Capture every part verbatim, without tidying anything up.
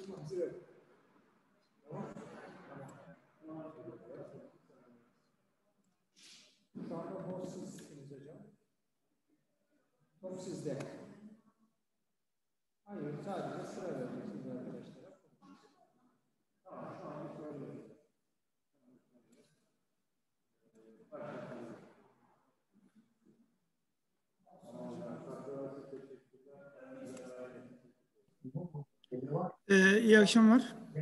Şu anda host sizsiniz hocam. Top sizde. Hayır, sadece sıra vereceksiniz arkadaşlara. Tamam, şu an bir soru yok. Ee, iyi akşamlar.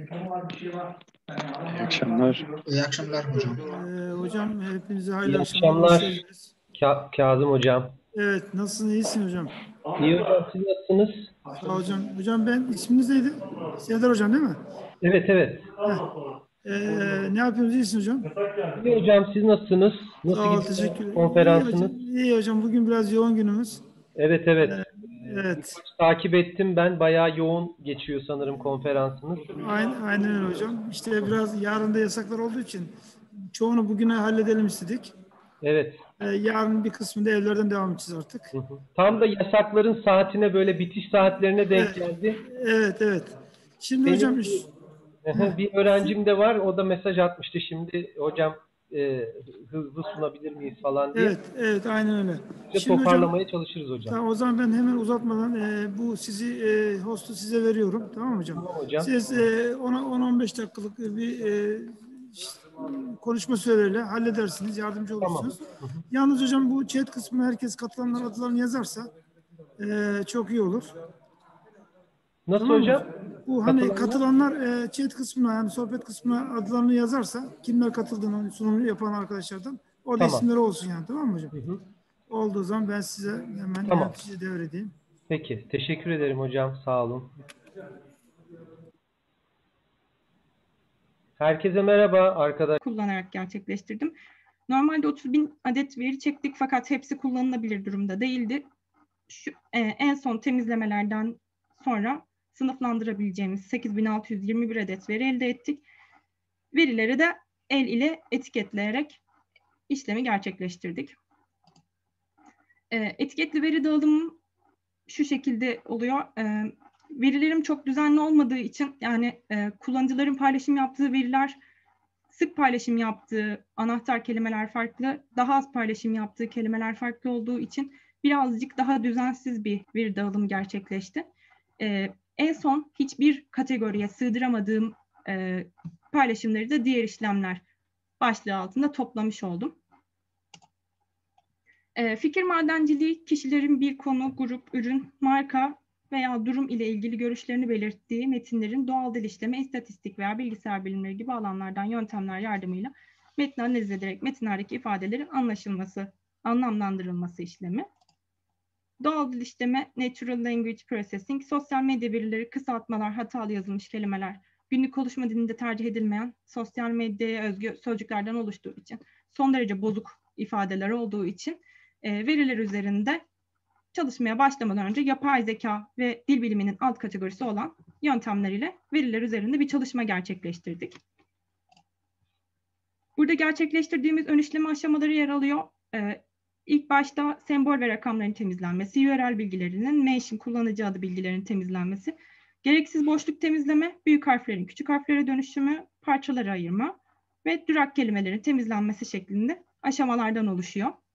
İyi akşamlar. İyi akşamlar hocam. Ee, hocam hepinize hayırlı İyi akşamlar. Hoş akşamlar. geldiniz. Ka Kazım hocam. Evet, nasılsın? İyisin hocam. İyi hocam, siz nasılsınız? Sağ ol hocam. Hocam ben, isminiz neydi? Serdar hocam değil mi? Evet evet. Ee, ne yapıyorsunuz? İyisin hocam. İyi hocam, siz nasılsınız? Nasıl Sağ ol, gidiyor teşekkür ederim. konferansınız? İyi hocam. İyi hocam. Bugün biraz yoğun günümüz. Evet evet. Ee, evet. Takip ettim ben. Bayağı yoğun geçiyor sanırım konferansınız. Aynen, aynen öyle hocam. İşte biraz yarın da yasaklar olduğu için çoğunu bugüne halledelim istedik. Evet. Ee, yarın bir kısmında evlerden devam edeceğiz artık. Hı hı. Tam da yasakların saatine, böyle bitiş saatlerine denk Evet. geldi. Evet, evet. Şimdi Benim hocam... bir, bir öğrencim de var. O da mesaj atmıştı şimdi. Hocam e, hızlı sunabilir miyiz falan diye. Evet, evet, aynen öyle. İşte Şimdi toparlamaya hocam, çalışırız hocam. tamam, o zaman ben hemen uzatmadan e, bu sizi e, hostu size veriyorum. Tamam mı hocam? Tamam hocam. Siz e, on on beş dakikalık bir e, konuşma süreleriyle halledersiniz, yardımcı olursunuz. Tamam. Yalnız hocam bu chat kısmına herkes katılanlar adlarını yazarsa e, çok iyi olur. Nasıl Tamam hocam? Bu hani Katılanlar? katılanlar e, chat kısmına, yani sohbet kısmına adlarını yazarsa, kimler katıldığını sunumu yapan arkadaşlardan orada Tamam. isimleri olsun yani, tamam mı hocam? Hı hı. Olduğu zaman ben size hemen Tamam. yönetici devredeyim. Peki. Teşekkür ederim hocam. Sağ olun. Herkese merhaba arkadaşlar. Kullanarak gerçekleştirdim. Normalde otuz bin adet veri çektik fakat hepsi kullanılabilir durumda değildi. Şu, e, en son temizlemelerden sonra sınıflandırabileceğimiz sekiz bin altı yüz yirmi bir adet veri elde ettik. Verileri de el ile etiketleyerek işlemi gerçekleştirdik. E, etiketli veri dağılımı şu şekilde oluyor. E, verilerim çok düzenli olmadığı için, yani e, kullanıcıların paylaşım yaptığı veriler, sık paylaşım yaptığı anahtar kelimeler farklı, daha az paylaşım yaptığı kelimeler farklı olduğu için birazcık daha düzensiz bir veri dağılımı gerçekleşti. Ee, en son hiçbir kategoriye sığdıramadığım e, paylaşımları da diğer işlemler başlığı altında toplamış oldum. E, fikir madenciliği, kişilerin bir konu, grup, ürün, marka veya durum ile ilgili görüşlerini belirttiği metinlerin doğal dil işleme, istatistik veya bilgisayar bilimleri gibi alanlardan yöntemler yardımıyla metni analiz ederek metinlerdeki ifadelerin anlaşılması, anlamlandırılması işlemi. Doğal dil işleme, natural language processing, sosyal medya verileri, kısaltmalar, hatalı yazılmış kelimeler, günlük konuşma dilinde tercih edilmeyen, sosyal medyaya özgü sözcüklerden oluştuğu için, son derece bozuk ifadeler olduğu için e, veriler üzerinde çalışmaya başlamadan önce yapay zeka ve dil biliminin alt kategorisi olan yöntemleriyle veriler üzerinde bir çalışma gerçekleştirdik. Burada gerçekleştirdiğimiz ön işleme aşamaları yer alıyor. Ee, ilk başta sembol ve rakamların temizlenmesi, U R L bilgilerinin, mention kullanıcı adı bilgilerinin temizlenmesi, gereksiz boşluk temizleme, büyük harflerin küçük harflere dönüşümü, parçalara ayırma ve durak kelimelerin temizlenmesi şeklinde aşamalardan oluşuyor.